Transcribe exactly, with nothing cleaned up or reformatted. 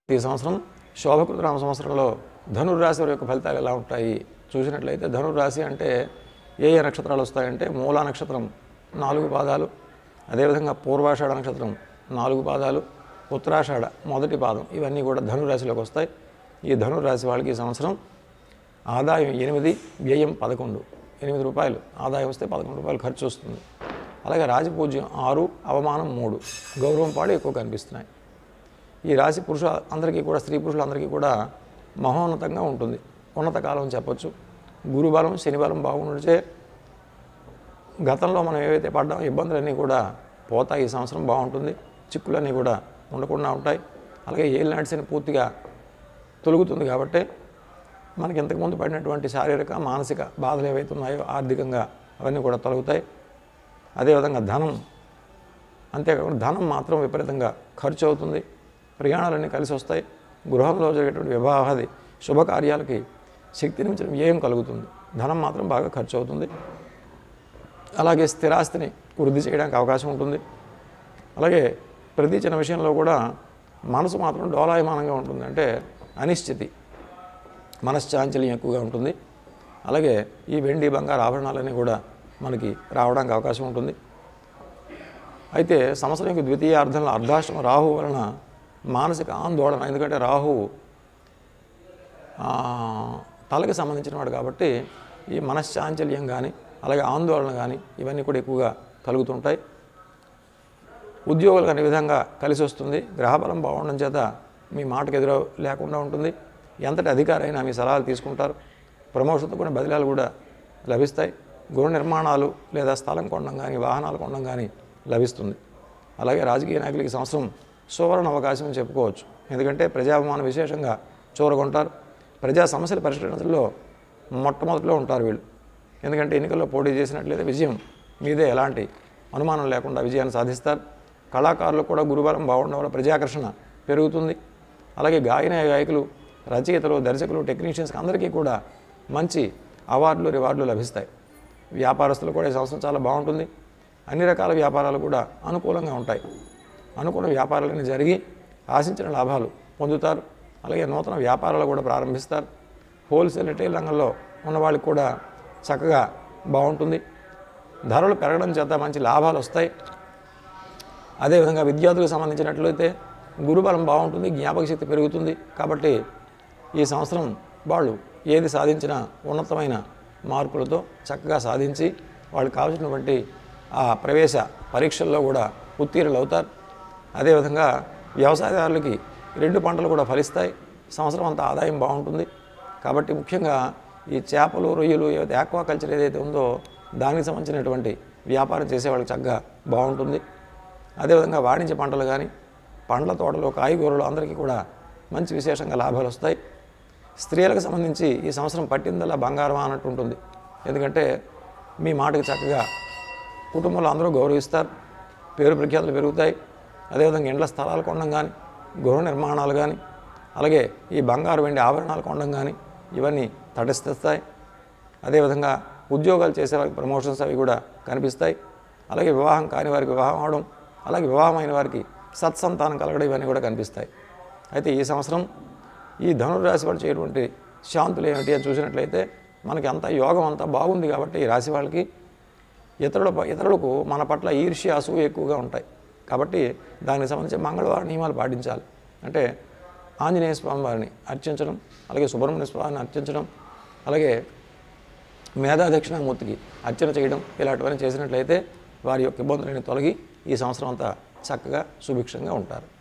ఈ సంవత్సరం శోభకృతనామ సంవత్సరంలో ధనుర్రాశి వారి యొక్క ఫలితాలు ఎలా ఉంటాయి చూసినట్లయితే, ధనుర్రాశి అంటే ఏ ఏ నక్షత్రాలు వస్తాయంటే మూలా నక్షత్రం నాలుగు పాదాలు, అదేవిధంగా పూర్వాషాఢ నక్షత్రం నాలుగు పాదాలు, ఉత్తరాషాఢ మొదటి పాదం, ఇవన్నీ కూడా ధనురాశిలోకి వస్తాయి. ఈ ధనురాశి వాళ్ళకి ఈ సంవత్సరం ఆదాయం ఎనిమిది, వ్యయం పదకొండు. ఎనిమిది రూపాయలు ఆదాయం వస్తే పదకొండు రూపాయలు ఖర్చు వస్తుంది. అలాగే రాజపూజ్యం ఆరు, అవమానం మూడు, గౌరవం పాడు ఎక్కువ కనిపిస్తున్నాయి. ఈ రాశి పురుష అందరికీ కూడా, స్త్రీ పురుషులందరికీ కూడా మహోన్నతంగా ఉంటుంది, ఉన్నత కాలం చెప్పొచ్చు. గురుబలం శనిబలం బాగుంటే గతంలో మనం ఏవైతే పడ్డామో ఇబ్బందులన్నీ కూడా పోతాయి. ఈ సంవత్సరం బాగుంటుంది, చిక్కులన్నీ కూడా ఉండకుండా ఉంటాయి. అలాగే ఏలినాటి శని పూర్తిగా తొలుగుతుంది కాబట్టి మనకి ఇంతకుముందు పడినటువంటి శారీరక మానసిక బాధలు ఏవైతే ఉన్నాయో ఆర్థికంగా అవన్నీ కూడా తొలగుతాయి. అదేవిధంగా ధనం, అంతేకాకుండా ధనం మాత్రం విపరీతంగా ఖర్చు అవుతుంది. ప్రయాణాలన్నీ కలిసి వస్తాయి. గృహంలో జరిగేటువంటి వివాహాది శుభకార్యాలకి శక్తి నుంచి వ్యయం కలుగుతుంది. ధనం మాత్రం బాగా ఖర్చు అవుతుంది. అలాగే స్థిరాస్తిని వృద్ధి చేయడానికి అవకాశం ఉంటుంది. అలాగే ప్రతి చిన్న విషయంలో కూడా మనసు మాత్రం డోలాయమానంగా ఉంటుంది, అంటే అనిశ్చితి, మనశ్చాంచల్యం ఎక్కువగా ఉంటుంది. అలాగే ఈ వెండి బంగారు ఆభరణాలన్నీ కూడా మనకి రావడానికి అవకాశం ఉంటుంది. అయితే సంవత్సరం యొక్క ద్వితీయార్థంలో అర్ధాష్టమ రాహు వలన మానసిక ఆందోళన, ఎందుకంటే రాహువు తలకి సంబంధించిన వాడు కాబట్టి ఈ మనశ్చాంచల్యం కానీ అలాగే ఆందోళన కానీ ఇవన్నీ కూడా ఎక్కువగా కలుగుతుంటాయి. ఉద్యోగులకు అనే విధంగా కలిసి వస్తుంది. గ్రహబలం బాగుండడం చేత మీ మాటకు ఎదురు లేకుండా ఉంటుంది. ఎంతటి అధికారైనా మీ సలహాలు తీసుకుంటారు. ప్రమోషన్తో కూడా బదిలాలు కూడా లభిస్తాయి. గృహ నిర్మాణాలు లేదా స్థలం కొనడం కానీ వాహనాలు కొనడం కానీ లభిస్తుంది. అలాగే రాజకీయ నాయకులకి సంవత్సరం సువర్ణ అవకాశం అని చెప్పుకోవచ్చు. ఎందుకంటే ప్రజాభిమానం విశేషంగా చూరగొంటారు. ప్రజా సమస్యల పరిష్కరించడంలో మొట్టమొదటిలో ఉంటారు వీళ్ళు. ఎందుకంటే ఎన్నికల్లో పోటీ చేసినట్లయితే విజయం మీదే ఎలాంటి అనుమానం లేకుండా విజయాన్ని సాధిస్తారు. కళాకారులకు కూడా గురుబలం బాగుండడం వల్ల ప్రజాకర్షణ పెరుగుతుంది. అలాగే గాయన గాయకులు, రచయితలు, దర్శకులు, టెక్నీషియన్స్కి అందరికీ కూడా మంచి అవార్డులు రివార్డులు లభిస్తాయి. వ్యాపారస్తులు కూడా ఈ సంవత్సరం చాలా బాగుంటుంది. అన్ని రకాల వ్యాపారాలు కూడా అనుకూలంగా ఉంటాయి. అనుకున్న వ్యాపారాలన్నీ జరిగి ఆశించిన లాభాలు పొందుతారు. అలాగే నూతన వ్యాపారాలు కూడా ప్రారంభిస్తారు. హోల్సేల్ రిటైల్ రంగంలో ఉన్న వాళ్ళకి కూడా చక్కగా బాగుంటుంది. ధరలు పెరగడం చేత మంచి లాభాలు వస్తాయి. అదేవిధంగా విద్యార్థులకు సంబంధించినట్లయితే గురుబలం బాగుంటుంది, జ్ఞాపక శక్తి పెరుగుతుంది. కాబట్టి ఈ సంవత్సరం వాళ్ళు ఏది సాధించినా ఉన్నతమైన మార్కులతో చక్కగా సాధించి వాళ్ళకి కావాల్సినటువంటి ఆ ప్రవేశ పరీక్షల్లో కూడా ఉత్తీర్ణులు అవుతారు. అదేవిధంగా వ్యవసాయదారులకి రెండు పంటలు కూడా ఫలిస్తాయి. సంవత్సరం అంతా ఆదాయం బాగుంటుంది. కాబట్టి ముఖ్యంగా ఈ చేపలు, రొయ్యలు, ఏదైతే ఆక్వాకల్చర్ ఏదైతే ఉందో దానికి సంబంధించినటువంటి వ్యాపారం చేసేవాళ్ళకి చక్కగా బాగుంటుంది. అదేవిధంగా వాణిజ్య పంటలు కానీ పండ్ల తోటలు, కాయగూరలు అందరికీ కూడా మంచి విశేషంగా లాభాలు వస్తాయి. స్త్రీలకు సంబంధించి ఈ సంవత్సరం పట్టిందల్లా బంగారం అన్నట్టు ఉంటుంది. ఎందుకంటే మీ మాటకి చక్కగా కుటుంబంలో అందరూ గౌరవిస్తారు. పేరు ప్రఖ్యాతులు పెరుగుతాయి. అదేవిధంగా ఇండ్ల స్థలాలు కొనడం కానీ, గృహ నిర్మాణాలు కానీ, అలాగే ఈ బంగారు వెండి ఆభరణాలు కొనడం కానీ ఇవన్నీ తటస్థిస్తాయి. అదేవిధంగా ఉద్యోగాలు చేసే వారికి ప్రమోషన్స్ అవి కూడా కనిపిస్తాయి. అలాగే వివాహం కాని వారికి వివాహం అవడం, అలాగే వివాహమైన వారికి సత్సంతానం కలగడం ఇవన్నీ కూడా కనిపిస్తాయి. అయితే ఈ సంవత్సరం ఈ ధనుర్రాశి వాళ్ళు చేయటువంటి శాంతులు ఏమిటి అని చూసినట్లయితే మనకి అంతా యోగం అంతా బాగుంది. కాబట్టి ఈ రాశి వాళ్ళకి ఇతరుల ఇతరులకు మన పట్ల ఈర్ష్య, అసూయ ఎక్కువగా ఉంటాయి. కాబట్టి దానికి సంబంధించి మంగళవారం నియమాలు పాటించాలి. అంటే ఆంజనేయ స్వామి వారిని అర్చించడం, అలాగే సుబ్రహ్మణ్య స్వామిని అర్చించడం, అలాగే మేధా దక్షిణామూర్తికి అర్చన చేయడం, ఇలాంటివన్నీ చేసినట్లయితే వారి యొక్క ఇబ్బందులన్నీ తొలగి ఈ సంవత్సరం అంతా చక్కగా సుభిక్షంగా ఉంటారు.